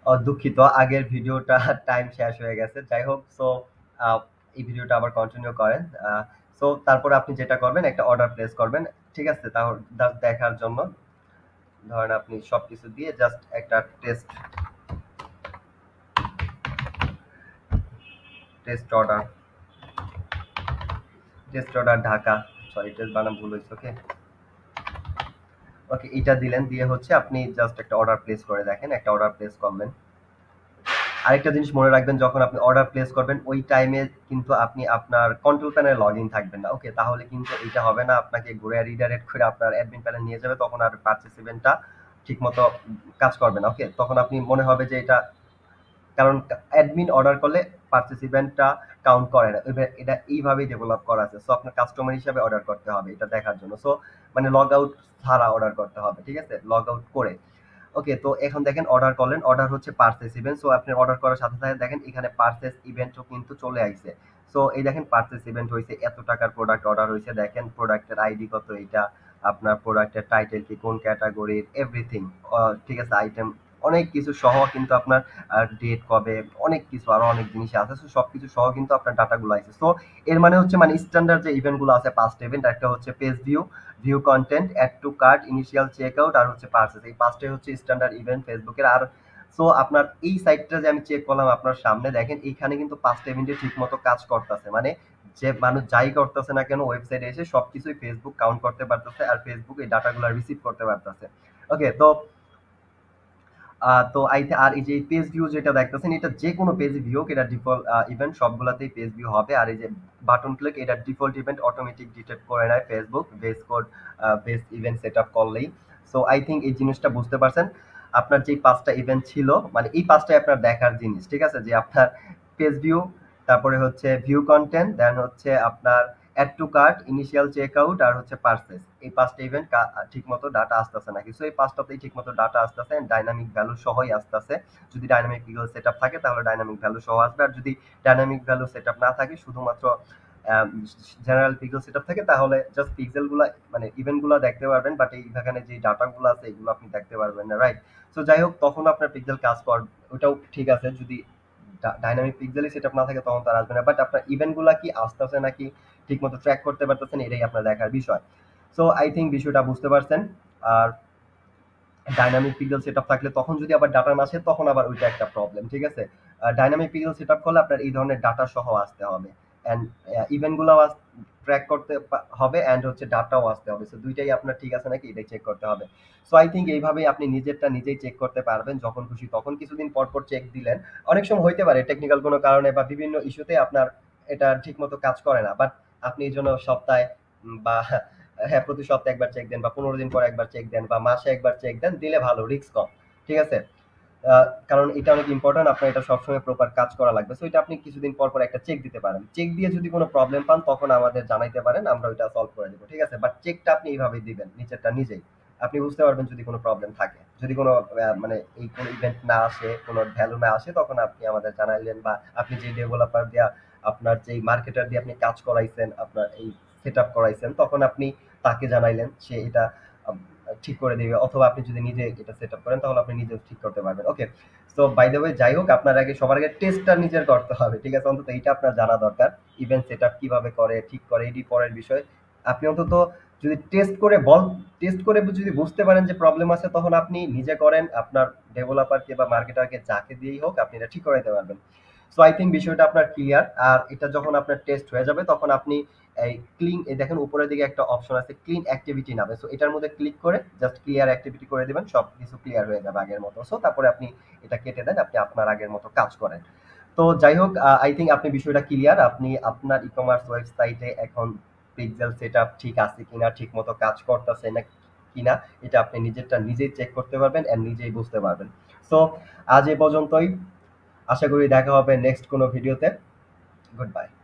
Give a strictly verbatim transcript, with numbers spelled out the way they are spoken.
ও দুঃখিত, আগের ভিডিওটা টাইম শেষ হয়ে গেছে। যাই হোক, সো এই ভিডিওটা আবার কন্টিনিউ করেন। সো তারপরে আপনি যেটা করবেন, একটা অর্ডার প্লেস করবেন। ঠিক আছে, তাহলে জাস্ট দেখার জন্য ধরেন আপনি সবকিছু দিয়ে জাস্ট একটা test test order test order ঢাকা, সরি টেস্ট বানাম ভুল হয়েছে। ওকে ওকে এটা দিলেন, দিয়ে হচ্ছে আপনি জাস্ট একটা অর্ডার প্লেস করে দেখেন, একটা অর্ডার প্লেস করবেন। আরেকটা জিনিস মনে রাখবেন, যখন আপনি অর্ডার প্লেস করবেন ওই টাইমে কিন্তু আপনি আপনার কন্ট্রোল প্যানেলে লগ ইন থাকবেন না। ওকে, তাহলে কিন্তু এটা হবে না, আপনাকে ঘুরে রিডাইরেক্ট করে আপনার অ্যাডমিন প্যানেল নিয়ে যাবে, তখন আর পারচেস ইভেন্টটা ঠিক মতো কাজ করবে না। ওকে, তখন আপনি মনে হবে যে এটা, কারণ অ্যাডমিন অর্ডার করলে পারচেস ইভেন্টটা কাউন্ট করে না। এবার এটা এইভাবেই ডেভেলপ করা আছে। সো আপনার কাস্টমার হিসাবে অর্ডার করতে হবে এটা দেখার জন্য। সো মানে লগ আউট ছাড়া অর্ডার করতে হবে, ঠিক আছে, লগ আউট করে। ওকে, তো এখন দেখেন অর্ডার করলেন, অর্ডার হচ্ছে পারচেস ইভেন্ট। সো আপনি অর্ডার করার সাথে সাথে দেখেন এখানে পারচেস ইভেন্টও কিন্তু চলে আইছে। সো এই দেখেন পারচেস ইভেন্ট হয়েছে, এত টাকার প্রোডাক্ট অর্ডার হয়েছে, দেখেন প্রোডাক্টের আইডি কত, এটা আপনার প্রোডাক্টের টাইটেল কি, কোন ক্যাটাগরির, এভরিথিং। ঠিক আছে, আইটেম অনেক কিছু সহ কিন্তু আপনার ডেট কবে, অনেক কিছু আরো অনেক জিনিস আছে। সো সবকিছু সহ কিন্তু আপনার ডাটাগুলো আছে। সো এর মানে হচ্ছে মানে স্ট্যান্ডার্ড যে ইভেন্টগুলো আছে, পাঁচটা ইভেন্ট, একটা হচ্ছে page view, view content, add to cart, initial checkout আর হচ্ছে পারচেজ, এই পাঁচটাই হচ্ছে স্ট্যান্ডার্ড ইভেন্ট ফেসবুকের। আর সো আপনার এই সাইটটা যে আমি চেক করলাম আপনার সামনে, দেখেন এইখানে কিন্তু পাঁচটা ইভেন্টে ঠিক মতো কাজ করতেছে। মানে যে মানুষ যাই করতেছে না কেন ওয়েবসাইটে এসে সবকিছুই ফেসবুক কাউন্ট করতে পারতেছে, আর ফেসবুক এই ডাটাগুলো রিসিভ করতে পারতেছে। ওকে, তো আহ, তো আই আর এই যে পেজ ভিউ যেটা দেখতেছেন, এটা যে কোনো পেজ ভিউ হোক, এটা ডিফল্ট ইভেন্ট সবগুলাতেই পেজ ভিউ হবে। আর এই যে বাটন ক্লিক, এটা ডিফল্ট ইভেন্ট অটোমেটিক ডিটেক্ট করে নেয় Facebook base code, base event set up করলেই। সো আই থিঙ্ক এই জিনিসটা বুঝতে পারছেন। আপনার যে পাঁচটা ইভেন্ট ছিল, মানে এই পাঁচটাই আপনার দেখার জিনিস, ঠিক আছে, যে আপনার পেজ ভিউ, তারপরে হচ্ছে ভিউ কন্টেন্ট, দেন হচ্ছে আপনার add to cart, initial checkout আর হচ্ছে পারচেজ, এই পাঁচটা ইভেন্ট ঠিক মতো ডাটা আসতেছে নাকি। সো এই পাঁচটাতেই ঠিক মতো ডাটা আসতেছে, ডাইনামিক ভ্যালু সহই আসতেছে। যদি ডাইনামিক পিক্সেল সেটআপ থাকে তাহলে ডাইনামিক ভ্যালু সহ আসবে, আর যদি ডাইনামিক ভ্যালু সেটআপ না থাকে, শুধুমাত্র জেনারেল পিক্সেল সেটআপ থাকে, তাহলে জাস্ট পিক্সেল গুলা মানে ইভেন্ট গুলা দেখতে পারবেন, বাট এই এখানে যে ডাটা গুলো আছে এগুলো আপনি দেখতে পারবেন না, রাইট। সো যাই হোক, তখন আপনার পিক্সেল কাজ কর, ওটাও ঠিক আছে। যদি ডাইনামিক পিক্সেলই সেটআপ না থাকে তখন তার আসবে না, বাট আপনার ইভেন্ট গুলা কি আসতেছে নাকি ঠিক মতো ট্র্যাক করতে পারতেছেন, এটাই আপনার দেখার বিষয়। সো আই থিঙ্ক বিষয়টা বুঝতে পারছেন। আর ডাইনামিক পিক্সেল সেটআপ থাকলে তখন যদি আবার ডাটা না আসে, তখন আবার ওইটা একটা প্রবলেম, ঠিক আছে। ডাইনামিক পিক্সেল সেটআপ করলে আপনার এই ধরনের ডাটা সহ আসতে হবে, এন্ড ইভেন্ট গুলো ট্র্যাক করতে পা- হবে, এন্ড হচ্ছে ডাটাও আসতে হবে। সো দুইটাই আপনার ঠিক আছে নাকি এটাই চেক করতে হবে। সো আই থিঙ্ক এইভাবেই আপনি নিজেরটা নিজেই চেক করতে পারবেন, যখন খুশি তখন কিছুদিন পর পর চেক দিলেন। অনেক সময় হইতে পারে টেকনিক্যাল কোনো কারণে বা বিভিন্ন ইস্যুতে আপনার এটা ঠিক মতো কাজ করে না, বাট আপনি এই জন্য সপ্তাহে উম, বা হ্যাঁ প্রতি সপ্তাহে একবার চেক দেন, বা পনেরো দিন পর একবার চেক দেন, বা মাসে একবার চেক দেন, দিলে ভালো, রিস্ক কম, ঠিক আছে। আহ, কারণ এটা অনেক ইম্পর্টেন্ট, আপনার এটা সবসময় প্রপার কাজ করা লাগবে। সো এটা আপনি কিছুদিন পর পর একটা চেক দিতে পারেন, চেক দিয়ে যদি কোনো প্রবলেম পান তখন আমাদের জানাইতে পারেন, আমরা ওইটা সলভ করে দেবো, ঠিক আছে। বাট চেকটা আপনি এইভাবেই দিবেন, নিচেরটা নিজেই। আপনি বুঝতে পারবেন যদি কোনো প্রবলেম থাকে, যদি কোনো আহ, মানে এই কোনো ইভেন্ট না আসে, কোনো ভ্যালু না আসে, তখন আপনি আমাদের জানাইলেন, বা আপনি যে ডেভেলপার দিয়া, আপনার যে মার্কেটার দিয়ে আপনি কাজ করাইছেন, আপনার এই সেট আপ করাইছেন, তখন আপনি তাকে জানাইলেন, সে এটা আম, ঠিক করে দিবে। অথবা আপনি যদি নিজে এটা সেট আপ করেন তাহলে আপনি নিজেও ঠিক করতে পারবেন। Okay, so by the way, যাই হোক, আপনার আগে সবার আগে টেস্টটা নিজের করতে হবে, ঠিক আছে, অন্তত এইটা আপনার জানা দরকার। ইভেন্ট সেট আপ কিভাবে করে, ঠিক করে, এটি পরের বিষয়। আপনি অন্তত যদি টেস্ট করে বল টেস্ট করে যদি বুঝতে পারেন যে প্রবলেম আছে, তখন আপনি নিজে করেন, আপনার ডেভেলপারকে বা মার্কেটারকে যাকে দিয়েই হোক আপনি এটা ঠিক করাইতে পারবেন। সো আই থিঙ্ক বিষয়টা আপনার ক্লিয়ার। আর এটা যখন আপনার টেস্ট হয়ে যাবে, তখন আপনি এই ক্লিন, এই দেখেন উপরের দিকে একটা অপশন আছে ক্লিন অ্যাক্টিভিটি নামে। সো এটার মধ্যে ক্লিক করে জাস্ট ক্লিয়ার অ্যাক্টিভিটি করে দিবেন, সব কিছু ক্লিয়ার হয়ে যাবে আগের মতো। সো তারপরে আপনি এটা কেটে দেন, আপনি আপনার আগের মতো কাজ করেন। তো যাই হোক, আই থিঙ্ক আপনি বিষয়টা ক্লিয়ার। আপনি আপনার ই কমার্স ওয়েবসাইটে এখন পিক্সেল সেট আপ ঠিক আছে কিনা, ঠিক মতো কাজ করতেছে না কিনা, এটা আপনি নিজেরটা নিজেই চেক করতে পারবেন এন্ড নিজেই বুঝতে পারবেন। সো আজ এ পর্যন্তই। আশা করি দেখা হবে নেক্সট কোনো ভিডিওতে। Good by.